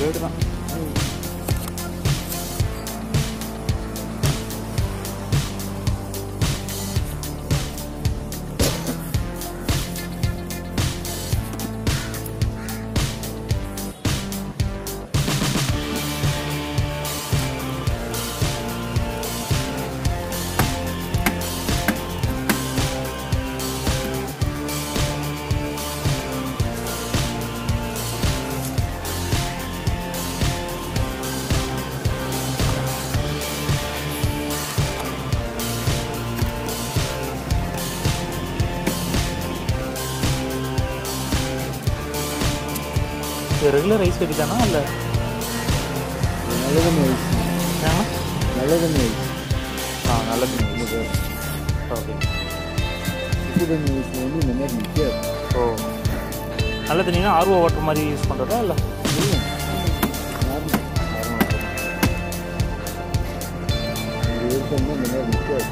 Rate தான். Regular rice கட்டி தானா இல்லை நல்ல தண்ணி ஐஸ்? ஏன்னா நல்ல தண்ணி ஐஸ். நல்ல தண்ணி ஓகே. உப்பு தண்ணி ஐஸில் வந்து இந்த மாதிரி நிற்காது. ஓ, நல்ல தண்ணினா ஆர்ஓ வாட்டர் மாதிரி யூஸ் பண்ணுறதா இல்லை? இல்லை, நார்மல் இது எடுத்தோம்னா இந்த மாதிரி நிற்காது.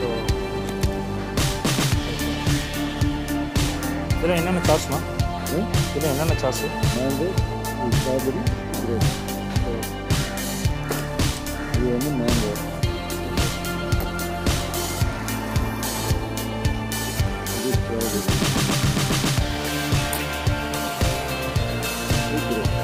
இதில் என்னென்ன சாஸ்ண்ணா? இதில் என்னென்ன சாஸு? Mango, strawberry, grape. இது வந்து மேங்கோ. இது ஸ்ட்ராபெரி. இது கிரேப்.